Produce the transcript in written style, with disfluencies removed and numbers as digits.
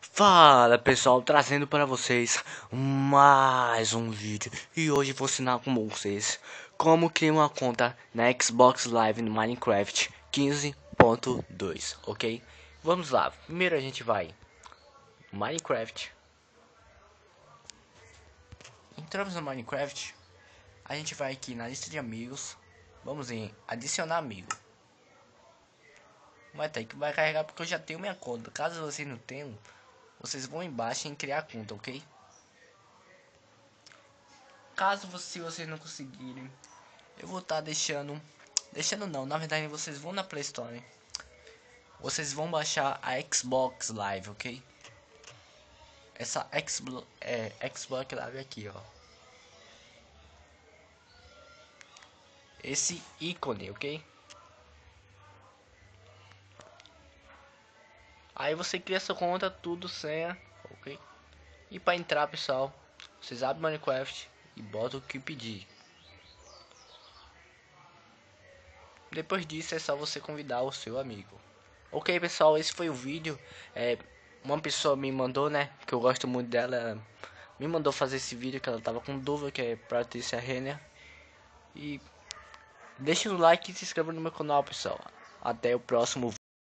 Fala pessoal, trazendo para vocês mais um vídeo. E hoje vou ensinar com vocês como criar uma conta na Xbox Live no Minecraft 15.2, ok? Vamos lá, primeiro a gente vai Minecraft. Entramos no Minecraft, a gente vai aqui na lista de amigos. Vamos em adicionar amigo. Vai ter que vai carregar porque eu já tenho minha conta. Caso vocês não tenham, vocês vão embaixo em criar conta, ok? Se vocês não conseguirem, eu vou estar deixando não, na verdade vocês vão na Play Store, vocês vão baixar a Xbox Live, ok? Essa Xbox Live aqui, ó, esse ícone, ok? Aí você cria sua conta, tudo senha, ok? E para entrar, pessoal, vocês abrem Minecraft e botam o que pedir. Depois disso é só você convidar o seu amigo. Ok, pessoal, esse foi o vídeo. Uma pessoa me mandou, né, que eu gosto muito dela, me mandou fazer esse vídeo, que ela tava com dúvida, que é Patrícia Renner. E deixa o like e se inscreva no meu canal, pessoal. Até o próximo vídeo.